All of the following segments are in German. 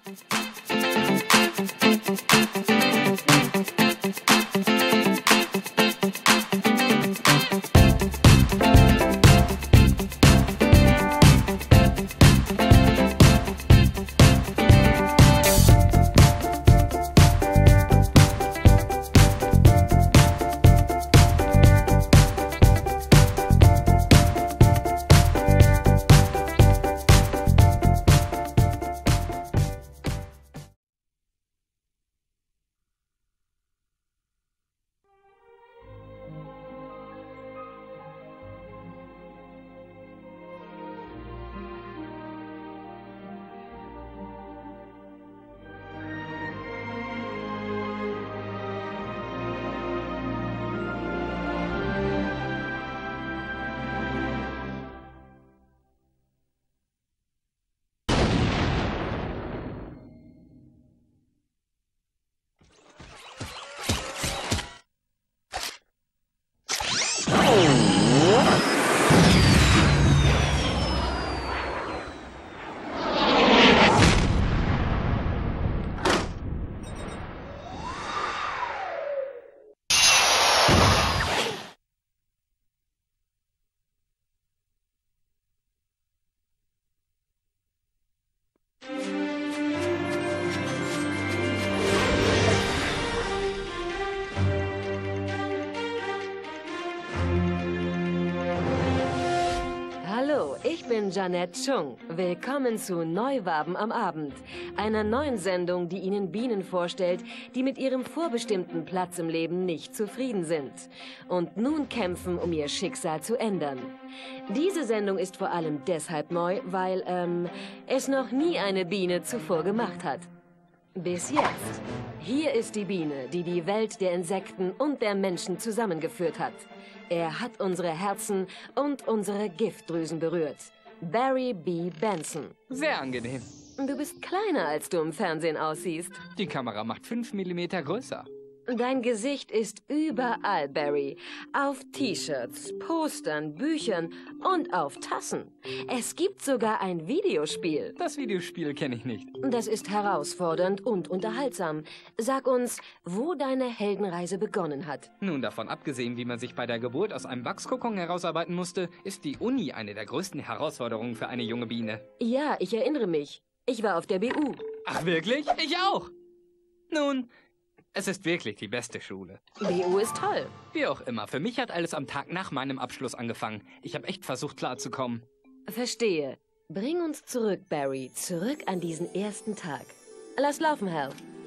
Ich bin Jeanette Chung. Willkommen zu Neuwaben am Abend, einer neuen Sendung, die Ihnen Bienen vorstellt, die mit ihrem vorbestimmten Platz im Leben nicht zufrieden sind und nun kämpfen, um ihr Schicksal zu ändern. Diese Sendung ist vor allem deshalb neu, weil es noch nie eine Biene zuvor gemacht hat. Bis jetzt. Hier ist die Biene, die die Welt der Insekten und der Menschen zusammengeführt hat. Er hat unsere Herzen und unsere Giftdrüsen berührt. Barry B. Benson. Sehr angenehm. Du bist kleiner, als du im Fernsehen aussiehst. Die Kamera macht 5 Millimeter größer. Dein Gesicht ist überall, Barry. Auf T-Shirts, Postern, Büchern und auf Tassen. Es gibt sogar ein Videospiel. Das Videospiel kenne ich nicht. Das ist herausfordernd und unterhaltsam. Sag uns, wo deine Heldenreise begonnen hat. Nun, davon abgesehen, wie man sich bei der Geburt aus einem Wachskokon herausarbeiten musste, ist die Uni eine der größten Herausforderungen für eine junge Biene. Ja, ich erinnere mich. Ich war auf der BU. Ach, wirklich? Ich auch. Nun, es ist wirklich die beste Schule. BU ist toll. Wie auch immer, für mich hat alles am Tag nach meinem Abschluss angefangen. Ich habe echt versucht, klarzukommen. Verstehe. Bring uns zurück, Barry. Zurück an diesen ersten Tag. Lass laufen, Hal.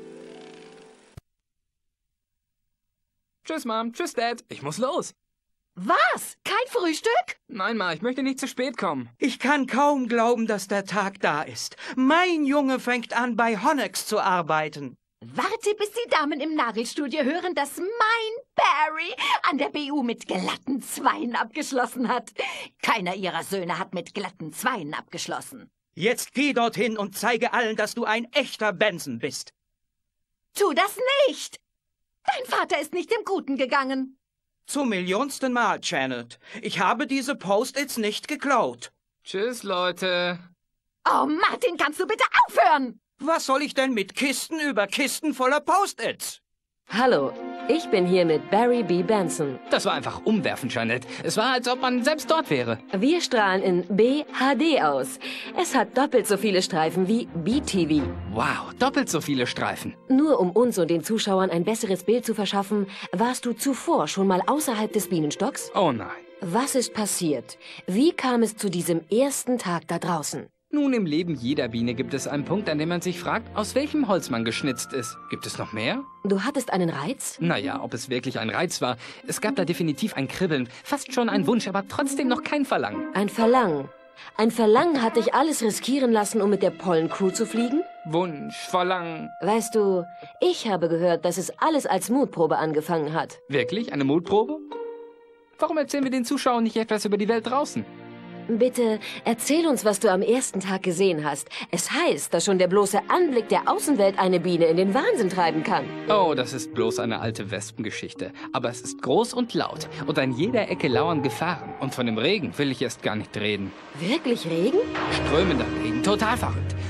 Tschüss, Mom. Tschüss, Dad. Ich muss los. Was? Kein Frühstück? Nein, Ma, ich möchte nicht zu spät kommen. Ich kann kaum glauben, dass der Tag da ist. Mein Junge fängt an, bei Honnex zu arbeiten. Warte, bis die Damen im Nagelstudio hören, dass mein Barry an der BU mit glatten Zweien abgeschlossen hat. Keiner ihrer Söhne hat mit glatten Zweien abgeschlossen. Jetzt geh dorthin und zeige allen, dass du ein echter Benson bist. Tu das nicht! Dein Vater ist nicht im Guten gegangen. Zum millionsten Mal, Janet. Ich habe diese Post-its nicht geklaut. Tschüss, Leute. Oh, Martin, kannst du bitte aufhören? Was soll ich denn mit Kisten über Kisten voller Post-its? Hallo, ich bin hier mit Barry B. Benson. Das war einfach umwerfend, Jeanette. Es war, als ob man selbst dort wäre. Wir strahlen in BHD aus. Es hat doppelt so viele Streifen wie BTV. Wow, doppelt so viele Streifen. Nur um uns und den Zuschauern ein besseres Bild zu verschaffen, warst du zuvor schon mal außerhalb des Bienenstocks? Oh nein. Was ist passiert? Wie kam es zu diesem ersten Tag da draußen? Nun, im Leben jeder Biene gibt es einen Punkt, an dem man sich fragt, aus welchem Holz man geschnitzt ist. Gibt es noch mehr? Du hattest einen Reiz? Naja, ob es wirklich ein Reiz war. Es gab da definitiv ein Kribbeln, fast schon ein Wunsch, aber trotzdem noch kein Verlangen. Ein Verlangen. Ein Verlangen hat dich alles riskieren lassen, um mit der Pollencrew zu fliegen? Wunsch, Verlangen. Weißt du, ich habe gehört, dass es alles als Mutprobe angefangen hat. Wirklich? Eine Mutprobe? Warum erzählen wir den Zuschauern nicht etwas über die Welt draußen? Bitte, erzähl uns, was du am ersten Tag gesehen hast. Es heißt, dass schon der bloße Anblick der Außenwelt eine Biene in den Wahnsinn treiben kann. Oh, das ist bloß eine alte Wespengeschichte. Aber es ist groß und laut. Und an jeder Ecke lauern Gefahren. Und von dem Regen will ich erst gar nicht reden. Wirklich Regen? Strömender Regen, total verrückt.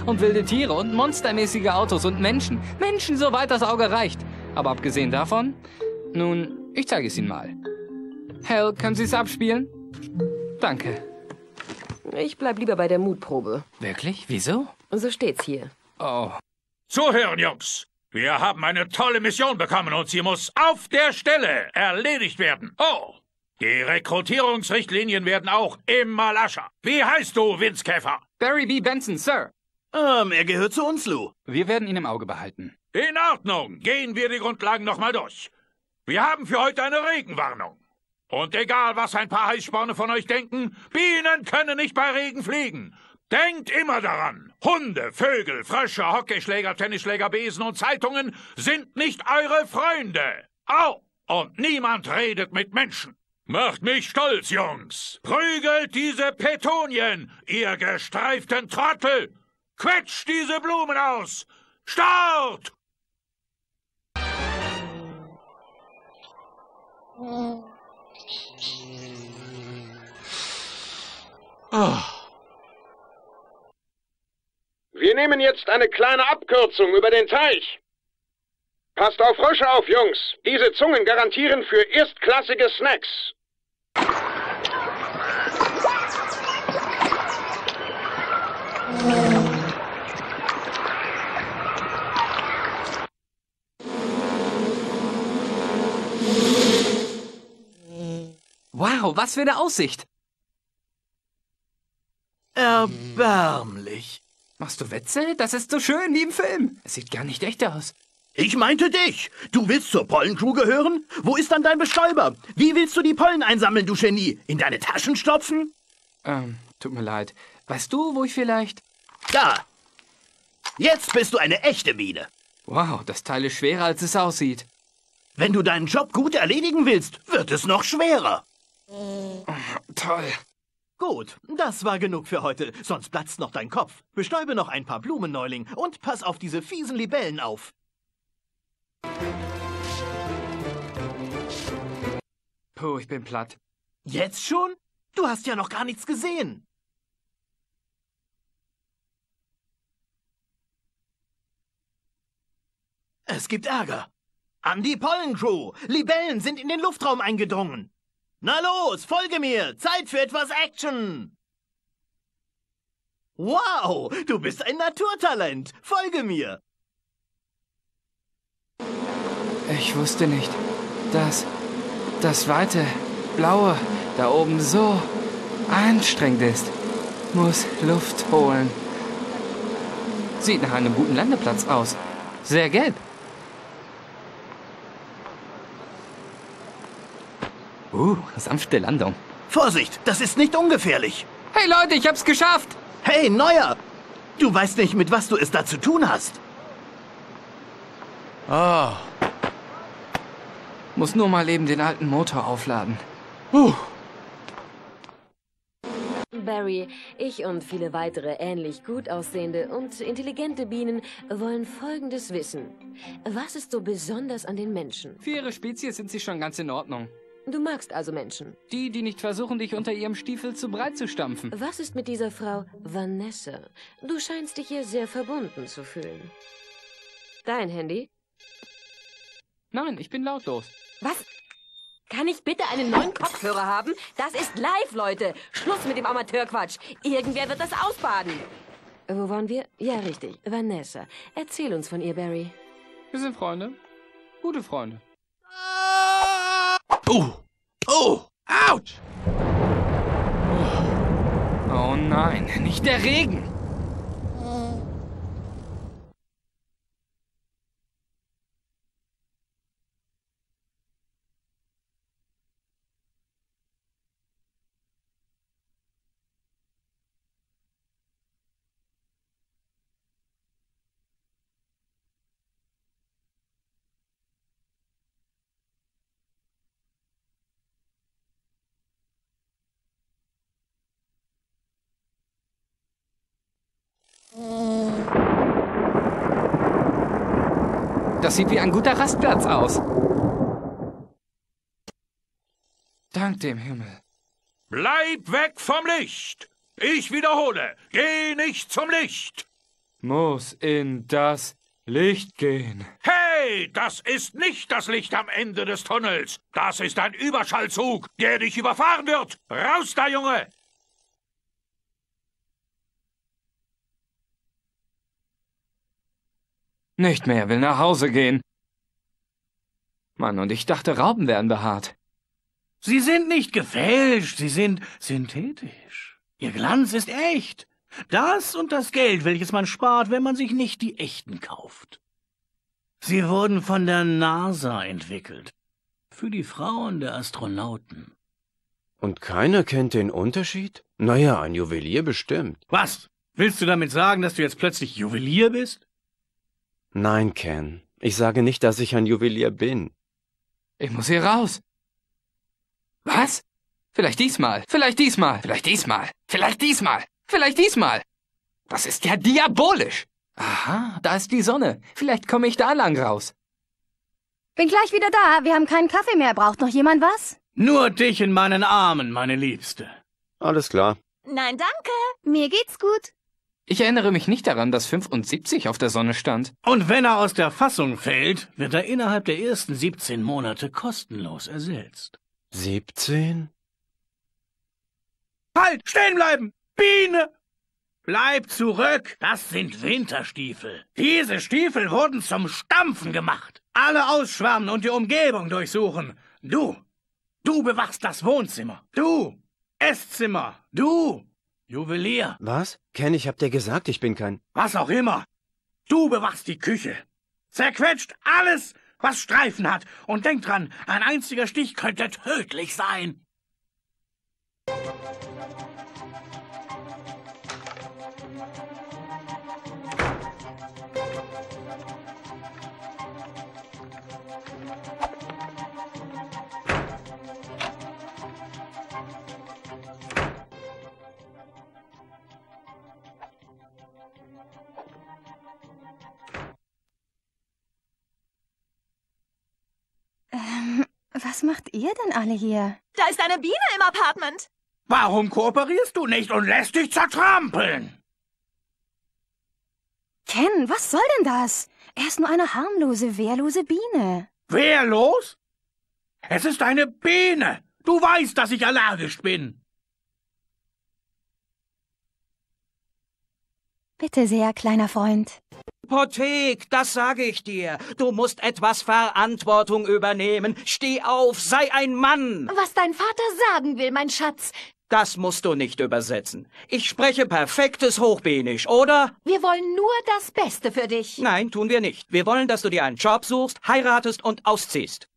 und wilde Tiere und monstermäßige Autos und Menschen. Menschen, soweit das Auge reicht. Aber abgesehen davon, nun, ich zeige es Ihnen mal. Hal, können Sie es abspielen? Danke. Ich bleib lieber bei der Mutprobe. Wirklich? Wieso? So steht's hier. Oh. Zuhören, Jungs! Wir haben eine tolle Mission bekommen und sie muss auf der Stelle erledigt werden. Oh! Die Rekrutierungsrichtlinien werden auch immer lascher. Wie heißt du, Winzkäfer? Barry B. Benson, Sir. Er gehört zu uns, Lou. Wir werden ihn im Auge behalten. In Ordnung. Gehen wir die Grundlagen nochmal durch. Wir haben für heute eine Regenwarnung. Und egal, was ein paar Heißsporne von euch denken, Bienen können nicht bei Regen fliegen. Denkt immer daran. Hunde, Vögel, Frösche, Hockeyschläger, Tennisschläger, Besen und Zeitungen sind nicht eure Freunde. Au! Und niemand redet mit Menschen. Macht mich stolz, Jungs. Prügelt diese Petunien, ihr gestreiften Trottel. Quetscht diese Blumen aus. Start! Wir nehmen jetzt eine kleine Abkürzung über den Teich. Passt auf Frösche auf, Jungs. Diese Zungen garantieren für erstklassige Snacks. Wow, was für eine Aussicht. Erbärmlich. Machst du Witze? Das ist so schön wie im Film. Es sieht gar nicht echt aus. Ich meinte dich. Du willst zur Pollencrew gehören? Wo ist dann dein Bestäuber? Wie willst du die Pollen einsammeln, du Genie? In deine Taschen stopfen? Tut mir leid. Weißt du, wo ich vielleicht... Da. Jetzt bist du eine echte Biene. Wow, das Teil ist schwerer, als es aussieht. Wenn du deinen Job gut erledigen willst, wird es noch schwerer. Toll. Gut, das war genug für heute, sonst platzt noch dein Kopf. Bestäube noch ein paar Blumen, Neuling, und pass auf diese fiesen Libellen auf. Puh, ich bin platt. Jetzt schon? Du hast ja noch gar nichts gesehen. Es gibt Ärger. An die Pollencrew! Libellen sind in den Luftraum eingedrungen. Na los, folge mir! Zeit für etwas Action! Wow, du bist ein Naturtalent! Folge mir! Ich wusste nicht, dass das weite, blaue da oben so anstrengend ist. Muss Luft holen. Sieht nach einem guten Landeplatz aus. Sehr gelb. Sanfte Landung. Vorsicht, das ist nicht ungefährlich. Hey Leute, ich hab's geschafft! Hey, Neuer! Du weißt nicht, mit was du es da zu tun hast. Muss nur mal eben den alten Motor aufladen. Barry, ich und viele weitere ähnlich gut aussehende und intelligente Bienen wollen Folgendes wissen. Was ist so besonders an den Menschen? Für ihre Spezies sind sie schon ganz in Ordnung. Du magst also Menschen. Die nicht versuchen, dich unter ihrem Stiefel zu breit zu stampfen. Was ist mit dieser Frau Vanessa? Du scheinst dich ihr sehr verbunden zu fühlen. Dein Handy? Nein, ich bin lautlos. Was? Kann ich bitte einen neuen Kopfhörer haben? Das ist live, Leute. Schluss mit dem Amateurquatsch. Irgendwer wird das ausbaden. Wo waren wir? Ja, richtig. Vanessa. Erzähl uns von ihr, Barry. Wir sind Freunde. Gute Freunde. Autsch! Oh nein, nicht der Regen! Das sieht wie ein guter Rastplatz aus. Dank dem Himmel. Bleib weg vom Licht! Ich wiederhole, geh nicht zum Licht! muss in das Licht gehen. Hey, das ist nicht das Licht am Ende des Tunnels. Das ist ein Überschallzug, der dich überfahren wird. Raus da, Junge! Nicht mehr, will nach Hause gehen. Mann, und ich dachte, Raupen wären behaart. Sie sind nicht gefälscht, sie sind synthetisch. Ihr Glanz ist echt. Das und das Geld, welches man spart, wenn man sich nicht die echten kauft. Sie wurden von der NASA entwickelt. Für die Frauen der Astronauten. Und keiner kennt den Unterschied? Naja, ein Juwelier bestimmt. Was? Willst du damit sagen, dass du jetzt plötzlich Juwelier bist? Nein, Ken. Ich sage nicht, dass ich ein Juwelier bin. Ich muss hier raus. Was? Vielleicht diesmal, vielleicht diesmal, vielleicht diesmal, vielleicht diesmal, vielleicht diesmal. Das ist ja diabolisch. Aha, da ist die Sonne. Vielleicht komme ich da lang raus. Bin gleich wieder da. Wir haben keinen Kaffee mehr. Braucht noch jemand was? Nur dich in meinen Armen, meine Liebste. Alles klar. Nein, danke. Mir geht's gut. Ich erinnere mich nicht daran, dass 75 auf der Sonne stand. Und wenn er aus der Fassung fällt, wird er innerhalb der ersten 17 Monate kostenlos ersetzt. 17? Halt! Stehen bleiben! Biene! Bleib zurück! Das sind Winterstiefel. Diese Stiefel wurden zum Stampfen gemacht. Alle ausschwärmen und die Umgebung durchsuchen. Du bewachst das Wohnzimmer. Du, Esszimmer. Du, Juwelier. Was? Ken, ich hab dir gesagt, ich bin kein... Was auch immer. Du bewachst die Küche. Zerquetscht alles, was Streifen hat. Und denk dran, ein einziger Stich könnte tödlich sein. Was macht ihr denn alle hier? Da ist eine Biene im Apartment. Warum kooperierst du nicht und lässt dich zertrampeln? Ken, was soll denn das? Er ist nur eine harmlose, wehrlose Biene. Wehrlos? Es ist eine Biene. Du weißt, dass ich allergisch bin. Bitte sehr, kleiner Freund. Hypothek, das sage ich dir. Du musst etwas Verantwortung übernehmen. Steh auf, sei ein Mann. Was dein Vater sagen will, mein Schatz. Das musst du nicht übersetzen. Ich spreche perfektes Hochbenisch, oder? Wir wollen nur das Beste für dich. Nein, tun wir nicht. Wir wollen, dass du dir einen Job suchst, heiratest und ausziehst.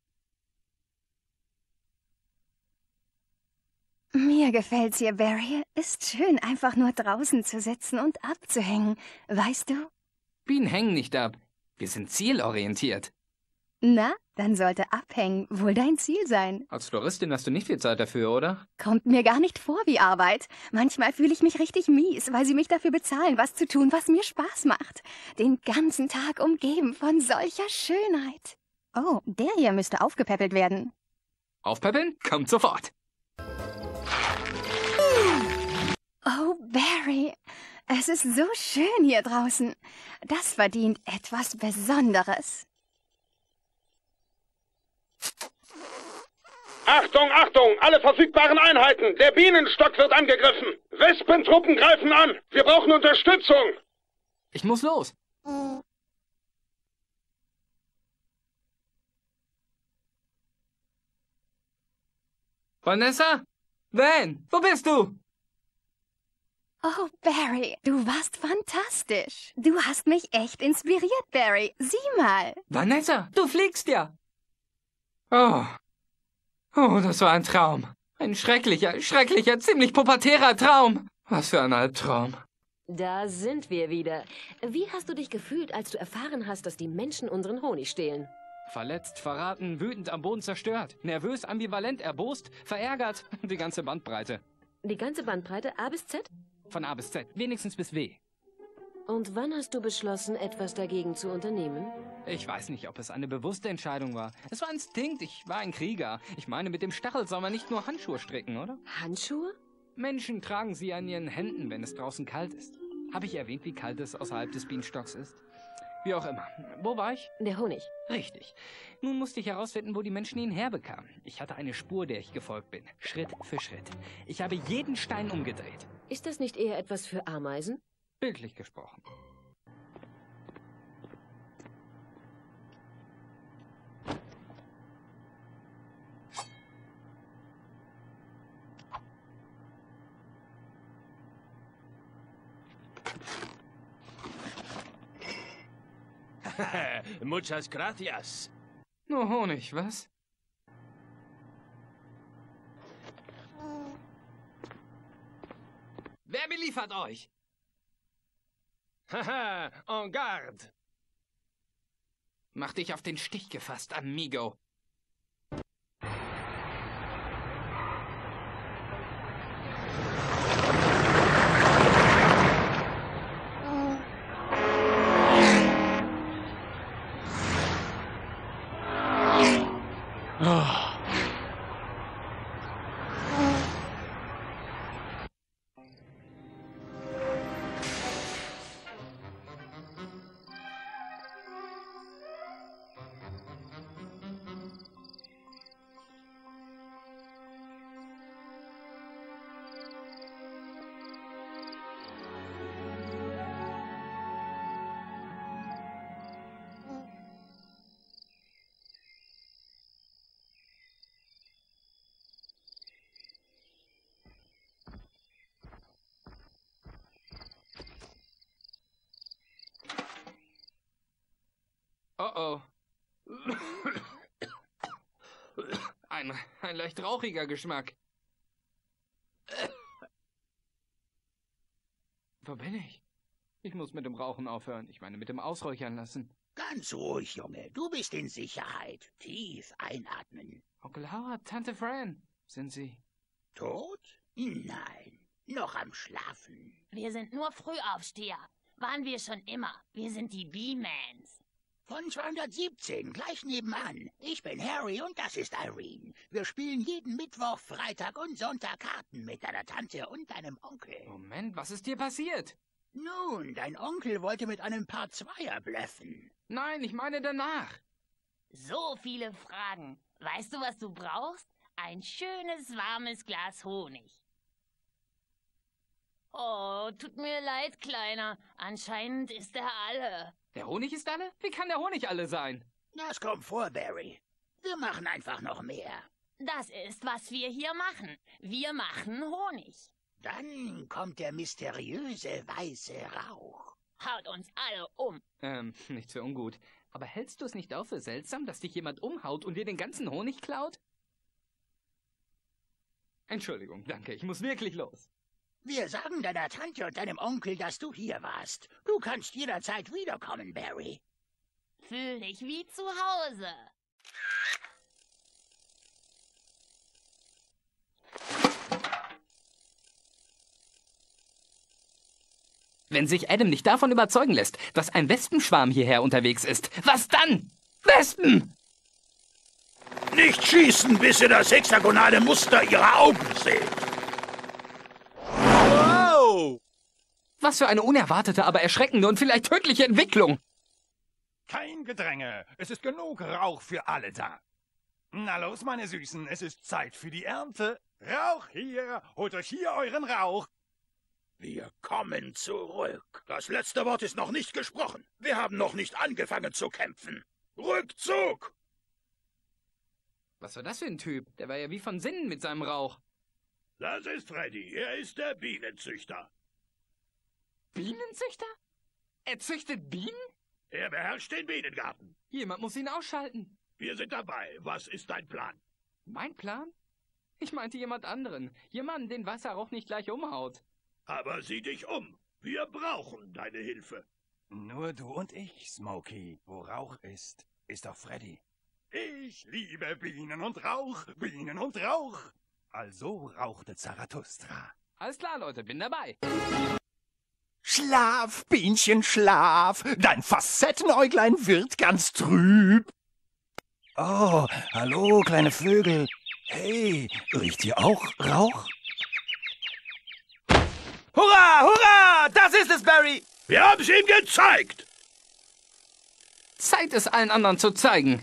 Mir gefällt's hier, Barry. Ist schön, einfach nur draußen zu sitzen und abzuhängen. Weißt du? Bienen hängen nicht ab. Wir sind zielorientiert. Na, dann sollte Abhängen wohl dein Ziel sein. Als Floristin hast du nicht viel Zeit dafür, oder? Kommt mir gar nicht vor wie Arbeit. Manchmal fühle ich mich richtig mies, weil sie mich dafür bezahlen, was zu tun, was mir Spaß macht. Den ganzen Tag umgeben von solcher Schönheit. Oh, der hier müsste aufgepäppelt werden. Aufpäppeln? Kommt sofort. Oh, Barry, es ist so schön hier draußen. Das verdient etwas Besonderes. Achtung, Achtung, alle verfügbaren Einheiten. Der Bienenstock wird angegriffen. Wespentruppen greifen an. Wir brauchen Unterstützung. Ich muss los. Vanessa? Van, wo bist du? Oh, Barry, du warst fantastisch. Du hast mich echt inspiriert, Barry. Sieh mal. Vanessa, du fliegst ja. Oh, das war ein Traum. Ein schrecklicher, ziemlich pubertärer Traum. Was für ein Albtraum. Da sind wir wieder. Wie hast du dich gefühlt, als du erfahren hast, dass die Menschen unseren Honig stehlen? Verletzt, verraten, wütend, am Boden zerstört. Nervös, ambivalent, erbost, verärgert. Die ganze Bandbreite. Die ganze Bandbreite A bis Z? Von A bis Z, wenigstens bis W. Und wann hast du beschlossen, etwas dagegen zu unternehmen? Ich weiß nicht, ob es eine bewusste Entscheidung war. Es war Instinkt, ich war ein Krieger. Ich meine, mit dem Stachel soll man nicht nur Handschuhe stricken, oder? Handschuhe? Menschen tragen sie an ihren Händen, wenn es draußen kalt ist. Habe ich erwähnt, wie kalt es außerhalb des Bienenstocks ist? Wie auch immer. Wo war ich? Der Honig. Richtig. Nun musste ich herausfinden, wo die Menschen ihn herbekamen. Ich hatte eine Spur, der ich gefolgt bin. Schritt für Schritt. Ich habe jeden Stein umgedreht. Ist das nicht eher etwas für Ameisen? Bildlich gesprochen. Muchas gracias. Nur Honig, was? Wer beliefert euch? Haha, en garde. Mach dich auf den Stich gefasst, amigo. Oh oh. Ein leicht rauchiger Geschmack. Wo bin ich? Ich muss mit dem Rauchen aufhören. Ich meine, mit dem Ausräuchern lassen. Ganz ruhig, Junge. Du bist in Sicherheit. Tief einatmen. Onkel Howard, Tante Fran. Sind Sie tot? Nein, noch am Schlafen. Wir sind nur Frühaufsteher. Waren wir schon immer. Wir sind die Bee-Mans. Von 217, gleich nebenan. Ich bin Harry und das ist Irene. Wir spielen jeden Mittwoch, Freitag und Sonntag Karten mit deiner Tante und deinem Onkel. Moment, was ist dir passiert? Nun, dein Onkel wollte mit einem Paar Zweier bluffen. Nein, ich meine danach. So viele Fragen. Weißt du, was du brauchst? Ein schönes, warmes Glas Honig. Oh, tut mir leid, Kleiner. Anscheinend ist er alle. Der Honig ist alle? Wie kann der Honig alle sein? Das kommt vor, Barry. Wir machen einfach noch mehr. Das ist, was wir hier machen. Wir machen Honig. Dann kommt der mysteriöse weiße Rauch. Haut uns alle um. Nicht so ungut. Aber hältst du es nicht auch für seltsam, dass dich jemand umhaut und dir den ganzen Honig klaut? Entschuldigung, danke. Ich muss wirklich los. Wir sagen deiner Tante und deinem Onkel, dass du hier warst. Du kannst jederzeit wiederkommen, Barry. Fühl dich wie zu Hause. Wenn sich Adam nicht davon überzeugen lässt, dass ein Wespenschwarm hierher unterwegs ist, was dann? Wespen! Nicht schießen, bis ihr das hexagonale Muster ihrer Augen seht. Wow! Was für eine unerwartete, aber erschreckende und vielleicht tödliche Entwicklung. Kein Gedränge. Es ist genug Rauch für alle da. Na los, meine Süßen, es ist Zeit für die Ernte. Rauch hier, holt euch hier euren Rauch. Wir kommen zurück. Das letzte Wort ist noch nicht gesprochen. Wir haben noch nicht angefangen zu kämpfen. Rückzug! Was war das für ein Typ? Der war ja wie von Sinnen mit seinem Rauch. Das ist Freddy. Er ist der Bienenzüchter. Bienenzüchter? Er züchtet Bienen? Er beherrscht den Bienengarten. Jemand muss ihn ausschalten. Wir sind dabei. Was ist dein Plan? Mein Plan? Ich meinte jemand anderen. Jemanden, den weißer Rauch nicht gleich umhaut. Aber sieh dich um. Wir brauchen deine Hilfe. Nur du und ich, Smokey. Wo Rauch ist, ist auch Freddy. Ich liebe Bienen und Rauch. Bienen und Rauch. Also rauchte Zarathustra. Alles klar, Leute, bin dabei. Schlaf, Bienchen, schlaf. Dein Facettenäuglein wird ganz trüb. Oh, hallo, kleine Vögel. Hey, riecht ihr auch Rauch? Hurra, hurra! Das ist es, Barry! Wir haben es ihm gezeigt! Zeit, es allen anderen zu zeigen.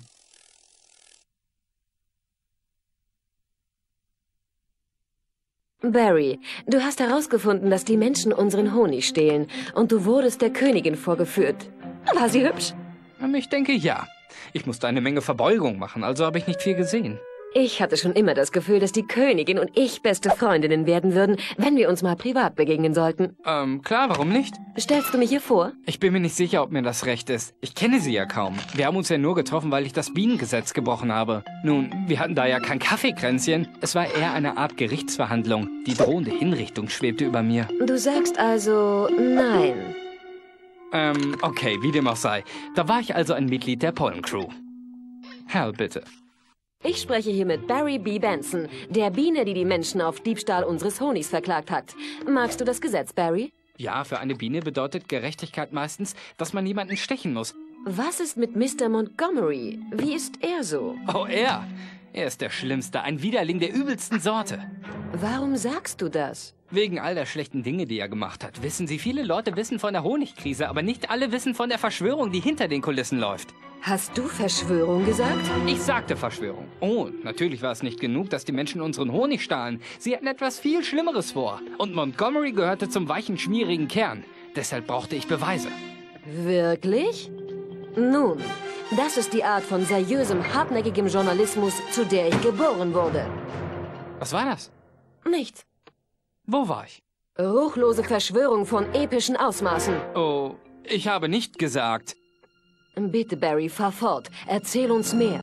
Barry, du hast herausgefunden, dass die Menschen unseren Honig stehlen und du wurdest der Königin vorgeführt. War sie hübsch? Ich denke, ja. Ich musste eine Menge Verbeugung machen, also habe ich nicht viel gesehen. Ich hatte schon immer das Gefühl, dass die Königin und ich beste Freundinnen werden würden, wenn wir uns mal privat begegnen sollten. Klar, warum nicht? Stellst du mich hier vor? Ich bin mir nicht sicher, ob mir das recht ist. Ich kenne sie ja kaum. Wir haben uns ja nur getroffen, weil ich das Bienengesetz gebrochen habe. Nun, wir hatten da ja kein Kaffeekränzchen. Es war eher eine Art Gerichtsverhandlung. Die drohende Hinrichtung schwebte über mir. Du sagst also nein. Okay, wie dem auch sei. Da war ich also ein Mitglied der Pollencrew. Hal, bitte. Ich spreche hier mit Barry B. Benson, der Biene, die die Menschen auf Diebstahl unseres Honigs verklagt hat. Magst du das Gesetz, Barry? Ja, für eine Biene bedeutet Gerechtigkeit meistens, dass man jemanden stechen muss. Was ist mit Mr. Montgomery? Wie ist er so? Oh, er? Er ist der Schlimmste, ein Widerling der übelsten Sorte. Warum sagst du das? Wegen all der schlechten Dinge, die er gemacht hat. Wissen Sie, viele Leute wissen von der Honigkrise, aber nicht alle wissen von der Verschwörung, die hinter den Kulissen läuft. Hast du Verschwörung gesagt? Ich sagte Verschwörung. Oh, natürlich war es nicht genug, dass die Menschen unseren Honig stahlen. Sie hatten etwas viel Schlimmeres vor. Und Montgomery gehörte zum weichen, schmierigen Kern. Deshalb brauchte ich Beweise. Wirklich? Nun, das ist die Art von seriösem, hartnäckigem Journalismus, zu der ich geboren wurde. Was war das? Nichts. Wo war ich? Ruchlose Verschwörung von epischen Ausmaßen. Oh, ich habe nicht gesagt. Bitte, Barry, fahr fort. Erzähl uns mehr.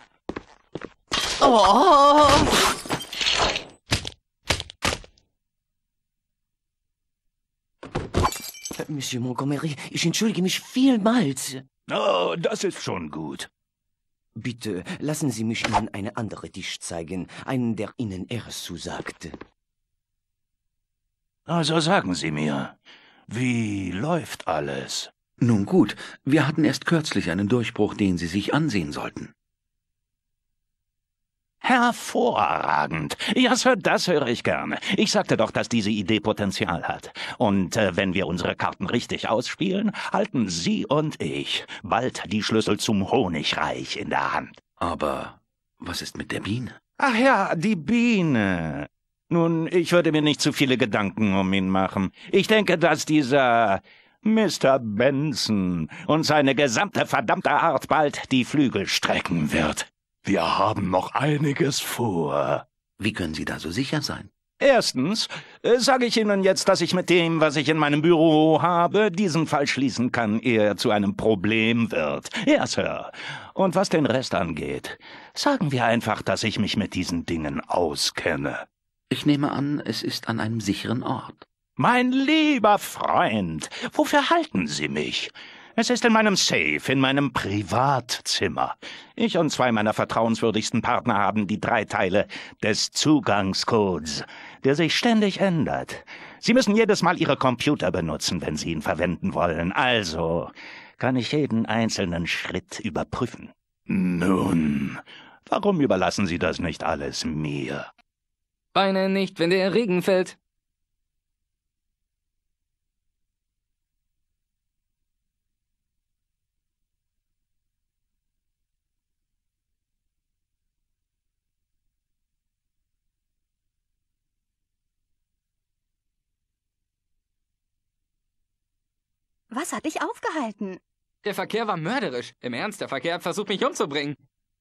Oh! Monsieur Montgomery, ich entschuldige mich vielmals. Oh, das ist schon gut. Bitte, lassen Sie mich Ihnen eine andere Tisch zeigen. Einen, der Ihnen Ehres zusagt. Also sagen Sie mir, wie läuft alles? Nun gut, wir hatten erst kürzlich einen Durchbruch, den Sie sich ansehen sollten. Hervorragend. Ja, Sir, das höre ich gerne. Ich sagte doch, dass diese Idee Potenzial hat. Und wenn wir unsere Karten richtig ausspielen, halten Sie und ich bald die Schlüssel zum Honigreich in der Hand. Aber was ist mit der Biene? Ach ja, die Biene. Nun, ich würde mir nicht zu viele Gedanken um ihn machen. Ich denke, dass dieser Mr. Benson und seine gesamte verdammte Art bald die Flügel strecken wird. Wir haben noch einiges vor. Wie können Sie da so sicher sein? Erstens sage ich Ihnen jetzt, dass ich mit dem, was ich in meinem Büro habe, diesen Fall schließen kann, ehe er zu einem Problem wird. Ja, Sir. Und was den Rest angeht, sagen wir einfach, dass ich mich mit diesen Dingen auskenne. Ich nehme an, es ist an einem sicheren Ort. Mein lieber Freund, wofür halten Sie mich? Es ist in meinem Safe, in meinem Privatzimmer. Ich und zwei meiner vertrauenswürdigsten Partner haben die 3 Teile des Zugangscodes, der sich ständig ändert. Sie müssen jedes Mal Ihre Computer benutzen, wenn Sie ihn verwenden wollen. Also kann ich jeden einzelnen Schritt überprüfen. Nun, warum überlassen Sie das nicht alles mir? Weine nicht, wenn der Regen fällt. Was hat dich aufgehalten? Der Verkehr war mörderisch. Im Ernst, der Verkehr hat versucht, mich umzubringen.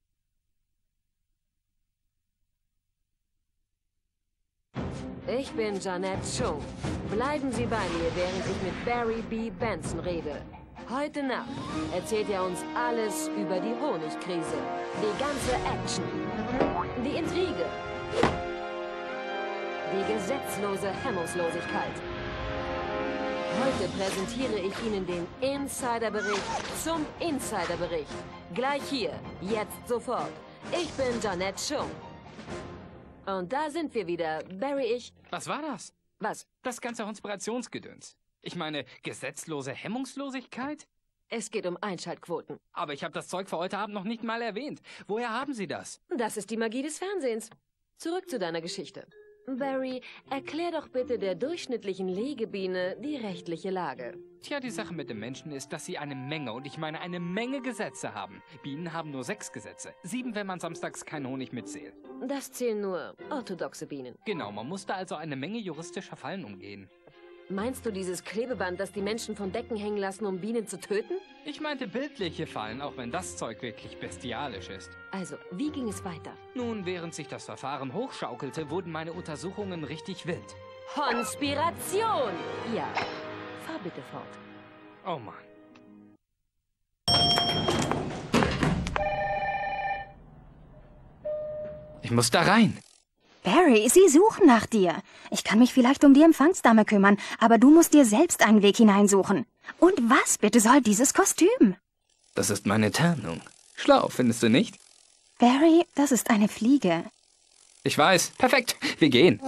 Ich bin Jeanette Chung. Bleiben Sie bei mir, während ich mit Barry B. Benson rede. Heute Nacht erzählt er uns alles über die Honigkrise, die ganze Action, die Intrige, die gesetzlose Hemmungslosigkeit. Heute präsentiere ich Ihnen den Insiderbericht zum Insiderbericht. Gleich hier, jetzt, sofort. Ich bin Jeanette Chung. Und da sind wir wieder. Barry, ich... Was war das? Was? Das ganze Konspirationsgedöns. Ich meine, gesetzlose Hemmungslosigkeit? Es geht um Einschaltquoten. Aber ich habe das Zeug für heute Abend noch nicht mal erwähnt. Woher haben Sie das? Das ist die Magie des Fernsehens. Zurück zu deiner Geschichte. Barry, erklär doch bitte der durchschnittlichen Legebiene die rechtliche Lage. Tja, die Sache mit den Menschen ist, dass sie eine Menge, und ich meine eine Menge Gesetze haben. Bienen haben nur 6 Gesetze. 7, wenn man samstags keinen Honig mitzählt. Das zählen nur orthodoxe Bienen. Genau, man musste also eine Menge juristischer Fallen umgehen. Meinst du dieses Klebeband, das die Menschen von Decken hängen lassen, um Bienen zu töten? Ich meinte bildliche Fallen, auch wenn das Zeug wirklich bestialisch ist. Also, wie ging es weiter? Nun, während sich das Verfahren hochschaukelte, wurden meine Untersuchungen richtig wild. Konspiration! Ja, fahr bitte fort. Oh Mann. Ich muss da rein. Barry, sie suchen nach dir. Ich kann mich vielleicht um die Empfangsdame kümmern, aber du musst dir selbst einen Weg hineinsuchen. Und was bitte soll dieses Kostüm? Das ist meine Tarnung. Schlau, findest du nicht? Barry, das ist eine Fliege. Ich weiß. Perfekt. Wir gehen.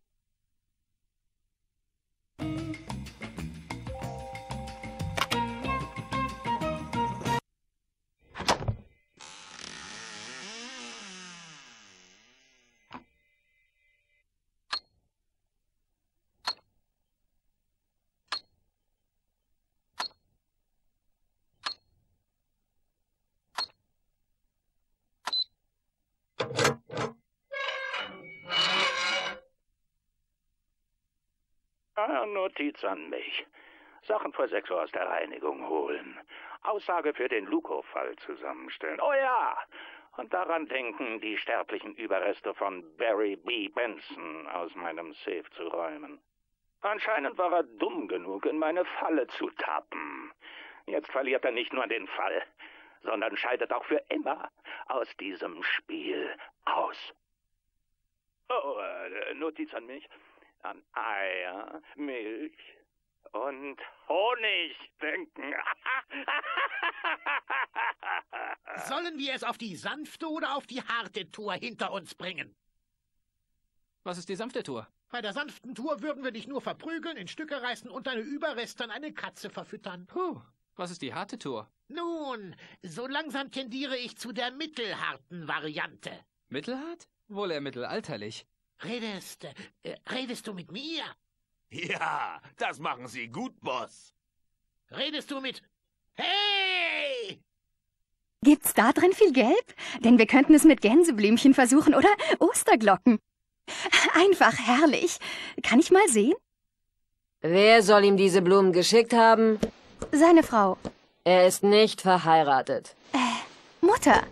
Notiz an mich. Sachen vor 6 Uhr aus der Reinigung holen. Aussage für den Luko-Fall zusammenstellen. Oh ja! Und daran denken, die sterblichen Überreste von Barry B. Benson aus meinem Safe zu räumen. Anscheinend war er dumm genug, in meine Falle zu tappen. Jetzt verliert er nicht nur den Fall, sondern scheidet auch für immer aus diesem Spiel aus. Oh, Notiz an mich. An Eier, Milch und Honig denken. Sollen wir es auf die sanfte oder auf die harte Tour hinter uns bringen? Was ist die sanfte Tour? Bei der sanften Tour würden wir dich nur verprügeln, in Stücke reißen und deine Überreste an eine Katze verfüttern. Puh, was ist die harte Tour? Nun, so langsam tendiere ich zu der mittelharten Variante. Mittelhart? Wohl eher mittelalterlich. Redest du mit mir? Ja, das machen Sie gut, Boss. Redest du mit... Hey! Gibt's da drin viel Gelb? Denn wir könnten es mit Gänseblümchen versuchen oder Osterglocken. Einfach herrlich. Kann ich mal sehen? Wer soll ihm diese Blumen geschickt haben? Seine Frau. Er ist nicht verheiratet. Mutter.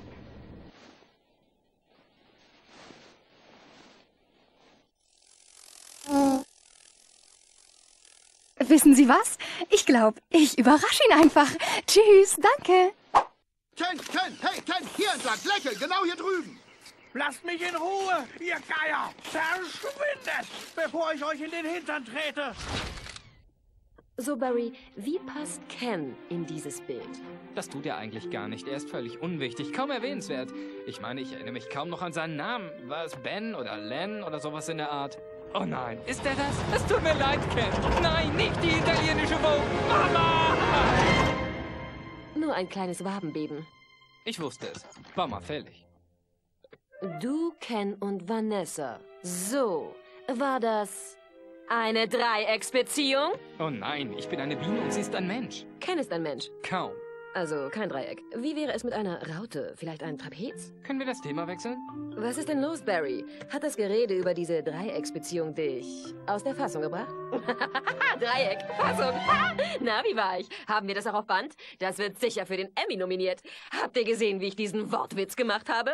Wissen Sie was? Ich glaube, ich überrasche ihn einfach. Tschüss, danke. Ken, hey, Ken, hier entlang, lächeln, genau hier drüben. Lasst mich in Ruhe, ihr Geier! Verschwindet, bevor ich euch in den Hintern trete! So, Barry, wie passt Ken in dieses Bild? Das tut er eigentlich gar nicht. Er ist völlig unwichtig, kaum erwähnenswert. Ich meine, ich erinnere mich kaum noch an seinen Namen. War es Ben oder Len oder sowas in der Art? Oh nein, ist er das? Es tut mir leid, Ken. Nein, nicht die italienische Vogue. Mama! Nur ein kleines Wabenbeben. Ich wusste es. War mal fällig. Du, Ken und Vanessa. So, war das eine Dreiecksbeziehung? Oh nein, ich bin eine Biene und sie ist ein Mensch. Ken ist ein Mensch. Kaum. Also kein Dreieck. Wie wäre es mit einer Raute? Vielleicht ein Trapez? Können wir das Thema wechseln? Was ist denn los, Barry? Hat das Gerede über diese Dreiecksbeziehung dich aus der Fassung gebracht? Dreieck, Fassung. Na, wie war ich? Haben wir das auch auf Band? Das wird sicher für den Emmy nominiert. Habt ihr gesehen, wie ich diesen Wortwitz gemacht habe?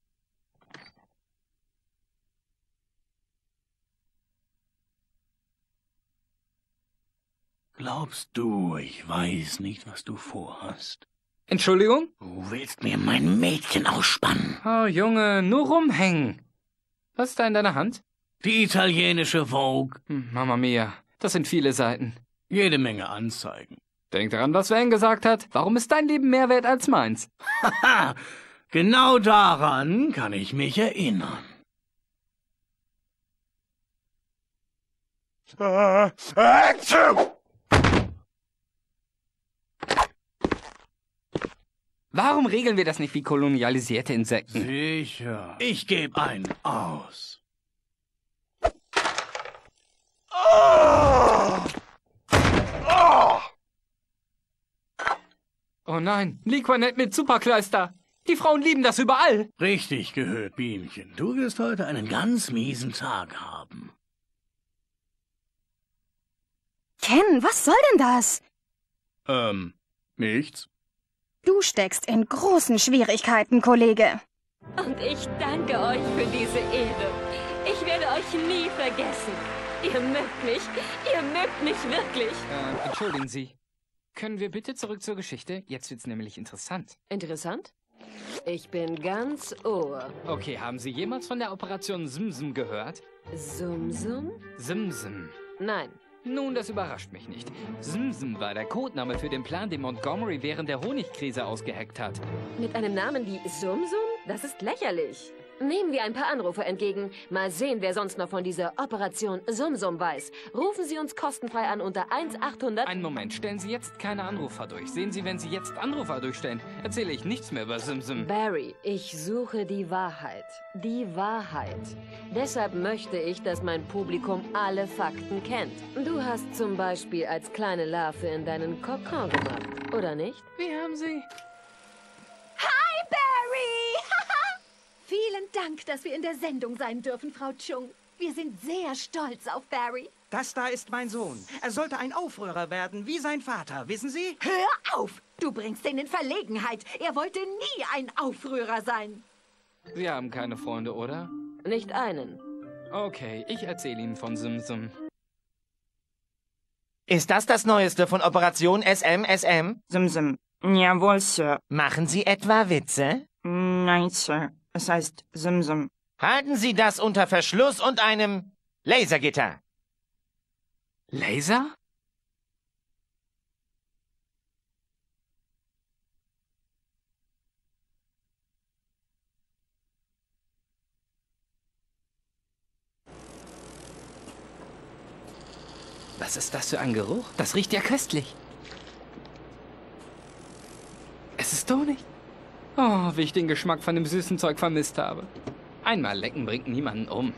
Glaubst du, ich weiß nicht, was du vorhast? Entschuldigung? Du willst mir mein Mädchen ausspannen. Oh, Junge, nur rumhängen. Was ist da in deiner Hand? Die italienische Vogue. Mamma mia, das sind viele Seiten. Jede Menge Anzeigen. Denk daran, was Van gesagt hat. Warum ist dein Leben mehr wert als meins? Haha, genau daran kann ich mich erinnern. Warum regeln wir das nicht wie kolonialisierte Insekten? Sicher. Ich gebe einen aus. Oh nein, Liquanet mit Superkleister. Die Frauen lieben das überall. Richtig gehört, Bienchen. Du wirst heute einen ganz miesen Tag haben. Ken, was soll denn das? Nichts. Du steckst in großen Schwierigkeiten, Kollege. Und ich danke euch für diese Ehre. Ich werde euch nie vergessen. Ihr mögt mich wirklich. Entschuldigen Sie. Können wir bitte zurück zur Geschichte? Jetzt wird's nämlich interessant. Interessant? Ich bin ganz Ohr. Okay, haben Sie jemals von der Operation Simsum gehört? Sumsum? Simsum. Nein. Nun, das überrascht mich nicht. Simsum war der Codename für den Plan, den Montgomery während der Honigkrise ausgeheckt hat. Mit einem Namen wie Sumsum? Das ist lächerlich. Nehmen wir ein paar Anrufe entgegen. Mal sehen, wer sonst noch von dieser Operation Sumsum weiß. Rufen Sie uns kostenfrei an unter 1-800... Einen Moment, stellen Sie jetzt keine Anrufer durch. Sehen Sie, wenn Sie jetzt Anrufer durchstellen, erzähle ich nichts mehr über Simsum. Barry, ich suche die Wahrheit. Die Wahrheit. Deshalb möchte ich, dass mein Publikum alle Fakten kennt. Du hast zum Beispiel als kleine Larve in deinen Kokon gemacht, oder nicht? Wie haben Sie... Hi, Barry! Vielen Dank, dass wir in der Sendung sein dürfen, Frau Chung. Wir sind sehr stolz auf Barry. Das da ist mein Sohn. Er sollte ein Aufrührer werden, wie sein Vater, wissen Sie? Hör auf! Du bringst ihn in Verlegenheit. Er wollte nie ein Aufrührer sein. Sie haben keine Freunde, oder? Nicht einen. Okay, ich erzähle Ihnen von Simsum. Ist das Neueste von Operation SMSM? Simsum. Jawohl, Sir. Machen Sie etwa Witze? Nein, Sir. Es heißt Simsum. Halten Sie das unter Verschluss und einem Lasergitter. Laser? Was ist das für ein Geruch? Das riecht ja köstlich. Es ist Honig. Oh, wie ich den Geschmack von dem süßen Zeug vermisst habe. Einmal lecken bringt niemanden um.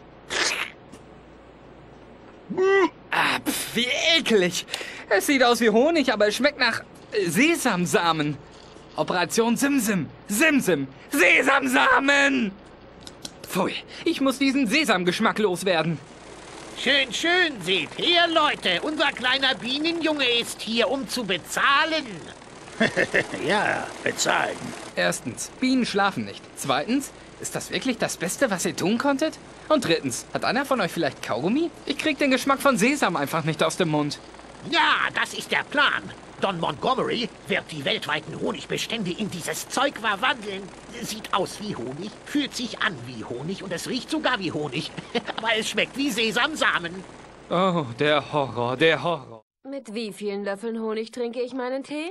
Ah, pf, wie eklig. Es sieht aus wie Honig, aber es schmeckt nach Sesamsamen. Operation Simsim. Simsim. Sesamsamen! Pfui, ich muss diesen Sesamgeschmack loswerden. Schön, schön, seht her, Leute. Unser kleiner Bienenjunge ist hier, um zu bezahlen. Ja, bezahlen. Erstens, Bienen schlafen nicht. Zweitens, ist das wirklich das Beste, was ihr tun konntet? Und drittens, hat einer von euch vielleicht Kaugummi? Ich krieg den Geschmack von Sesam einfach nicht aus dem Mund. Ja, das ist der Plan. Don Montgomery wird die weltweiten Honigbestände in dieses Zeug verwandeln. Sieht aus wie Honig, fühlt sich an wie Honig und es riecht sogar wie Honig. Aber es schmeckt wie Sesamsamen. Oh, der Horror, der Horror. Mit wie vielen Löffeln Honig trinke ich meinen Tee?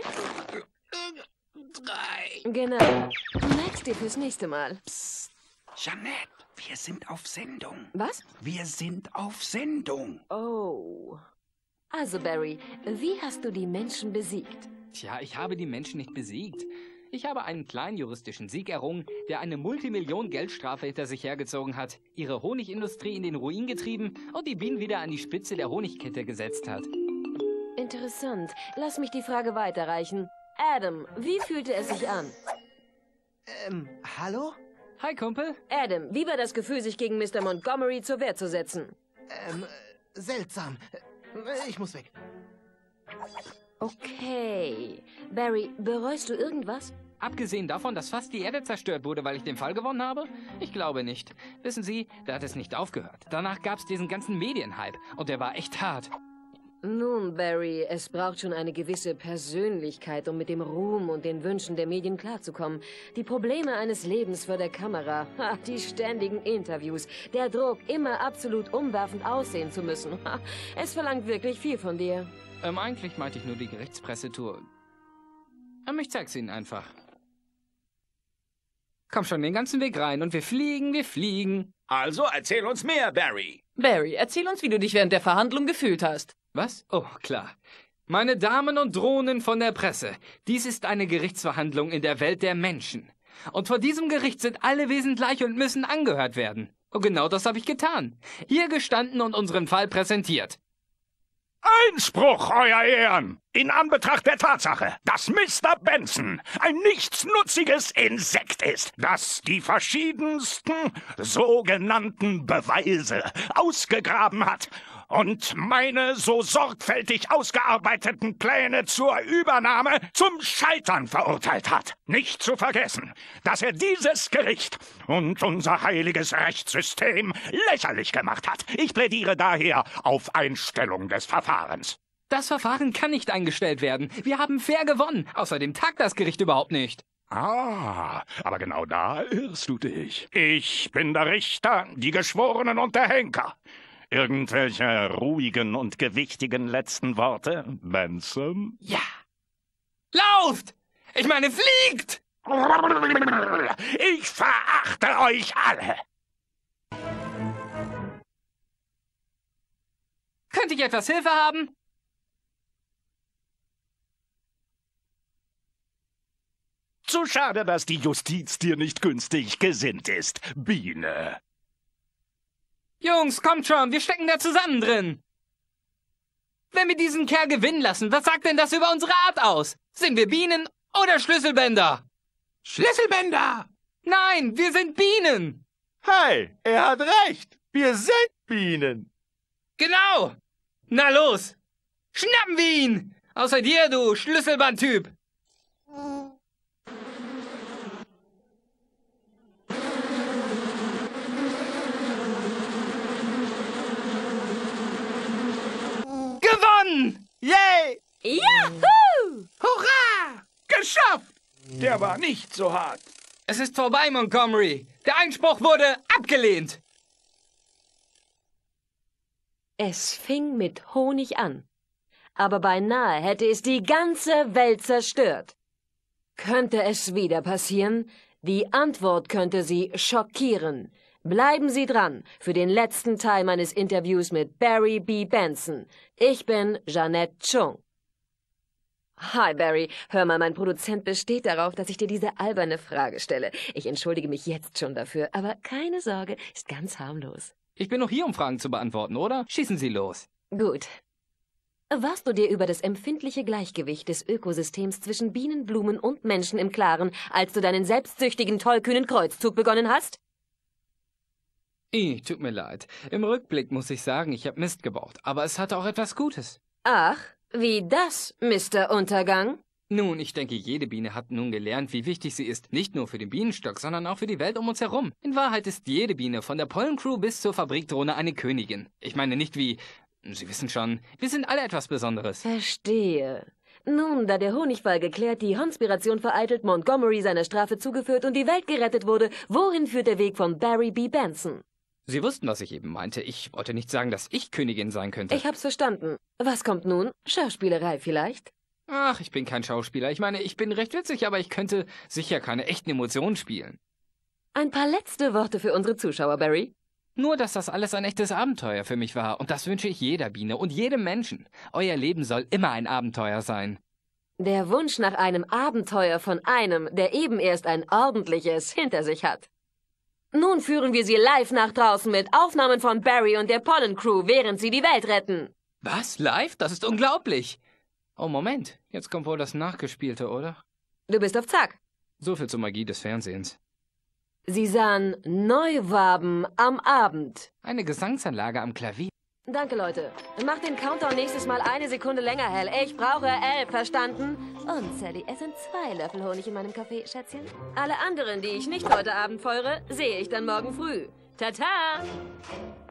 3. Genau. Merk's dir fürs nächste Mal. Psst. Jeanette, wir sind auf Sendung. Was? Wir sind auf Sendung. Oh. Also, Barry, wie hast du die Menschen besiegt? Tja, ich habe die Menschen nicht besiegt. Ich habe einen kleinen juristischen Sieg errungen, der eine Multimillionen-Geldstrafe hinter sich hergezogen hat, ihre Honigindustrie in den Ruin getrieben und die Bienen wieder an die Spitze der Honigkette gesetzt hat. Interessant. Lass mich die Frage weiterreichen. Adam, wie fühlte es sich an? Hallo? Hi, Kumpel. Adam, wie war das Gefühl, sich gegen Mr. Montgomery zur Wehr zu setzen? Seltsam. Ich muss weg. Okay. Barry, bereust du irgendwas? Abgesehen davon, dass fast die Erde zerstört wurde, weil ich den Fall gewonnen habe? Ich glaube nicht. Wissen Sie, da hat es nicht aufgehört. Danach gab es diesen ganzen Medienhype und der war echt hart. Nun, Barry, es braucht schon eine gewisse Persönlichkeit, um mit dem Ruhm und den Wünschen der Medien klarzukommen. Die Probleme eines Lebens vor der Kamera, die ständigen Interviews, der Druck, immer absolut umwerfend aussehen zu müssen. Es verlangt wirklich viel von dir. Eigentlich meinte ich nur die Gerichtspressetour. Ich zeig's Ihnen einfach. Komm schon den ganzen Weg rein und wir fliegen, wir fliegen. Also, erzähl uns mehr, Barry. Barry, erzähl uns, wie du dich während der Verhandlung gefühlt hast. Was? Oh, klar. Meine Damen und Drohnen von der Presse, dies ist eine Gerichtsverhandlung in der Welt der Menschen. Und vor diesem Gericht sind alle Wesen gleich und müssen angehört werden. Und genau das habe ich getan. Hier gestanden und unseren Fall präsentiert. Einspruch, Euer Ehren! In Anbetracht der Tatsache, dass Mr. Benson ein nichtsnutziges Insekt ist, das die verschiedensten sogenannten Beweise ausgegraben hat und meine so sorgfältig ausgearbeiteten Pläne zur Übernahme zum Scheitern verurteilt hat. Nicht zu vergessen, dass er dieses Gericht und unser heiliges Rechtssystem lächerlich gemacht hat. Ich plädiere daher auf Einstellung des Verfahrens. Das Verfahren kann nicht eingestellt werden. Wir haben fair gewonnen. Außerdem tagt das Gericht überhaupt nicht. Ah, aber genau da irrst du dich. Ich bin der Richter, die Geschworenen und der Henker. Irgendwelche ruhigen und gewichtigen letzten Worte, Benson? Ja. Lauft! Ich meine, fliegt! Ich verachte euch alle! Könnte ich etwas Hilfe haben? Zu schade, dass die Justiz dir nicht günstig gesinnt ist, Biene. Jungs, kommt schon, wir stecken da zusammen drin. Wenn wir diesen Kerl gewinnen lassen, was sagt denn das über unsere Art aus? Sind wir Bienen oder Schlüsselbänder? Schlüsselbänder! Nein, wir sind Bienen! Hey, er hat recht. Wir sind Bienen. Genau! Na los! Schnappen wir ihn! Außer dir, du Schlüsselbandtyp! Gewonnen! Yay! Juhu! Hurra! Geschafft! Der war nicht so hart. Es ist vorbei, Montgomery. Der Einspruch wurde abgelehnt. Es fing mit Honig an. Aber beinahe hätte es die ganze Welt zerstört. Könnte es wieder passieren? Die Antwort könnte Sie schockieren. Bleiben Sie dran für den letzten Teil meines Interviews mit Barry B. Benson. Ich bin Jeanette Chung. Hi, Barry. Hör mal, mein Produzent besteht darauf, dass ich dir diese alberne Frage stelle. Ich entschuldige mich jetzt schon dafür, aber keine Sorge, ist ganz harmlos. Ich bin noch hier, um Fragen zu beantworten, oder? Schießen Sie los. Gut. Warst du dir über das empfindliche Gleichgewicht des Ökosystems zwischen Bienen, Blumen und Menschen im Klaren, als du deinen selbstsüchtigen, tollkühnen Kreuzzug begonnen hast? Tut mir leid. Im Rückblick muss ich sagen, ich habe Mist gebaut, aber es hatte auch etwas Gutes. Ach, wie das, Mr. Untergang? Nun, ich denke, jede Biene hat nun gelernt, wie wichtig sie ist, nicht nur für den Bienenstock, sondern auch für die Welt um uns herum. In Wahrheit ist jede Biene, von der Pollencrew bis zur Fabrikdrohne, eine Königin. Ich meine nicht wie... Sie wissen schon, wir sind alle etwas Besonderes. Verstehe. Nun, da der Honigfall geklärt, die Konspiration vereitelt, Montgomery seiner Strafe zugeführt und die Welt gerettet wurde, wohin führt der Weg von Barry B. Benson? Sie wussten, was ich eben meinte. Ich wollte nicht sagen, dass ich Königin sein könnte. Ich hab's verstanden. Was kommt nun? Schauspielerei vielleicht? Ach, ich bin kein Schauspieler. Ich meine, ich bin recht witzig, aber ich könnte sicher keine echten Emotionen spielen. Ein paar letzte Worte für unsere Zuschauer, Barry. Nur, dass das alles ein echtes Abenteuer für mich war. Und das wünsche ich jeder Biene und jedem Menschen. Euer Leben soll immer ein Abenteuer sein. Der Wunsch nach einem Abenteuer von einem, der eben erst ein ordentliches hinter sich hat. Nun führen wir Sie live nach draußen mit Aufnahmen von Barry und der Pollencrew, während sie die Welt retten. Was? Live? Das ist unglaublich. Oh, Moment. Jetzt kommt wohl das Nachgespielte, oder? Du bist auf Zack. So viel zur Magie des Fernsehens. Sie sahen Neuwaben am Abend. Eine Gesangsanlage am Klavier. Danke, Leute. Mach den Countdown nächstes Mal 1 Sekunde länger, Hell. Ich brauche 11, verstanden? Und, Sally, es sind 2 Löffel Honig in meinem Kaffee, Schätzchen. Alle anderen, die ich nicht heute Abend feuere, sehe ich dann morgen früh. Tata!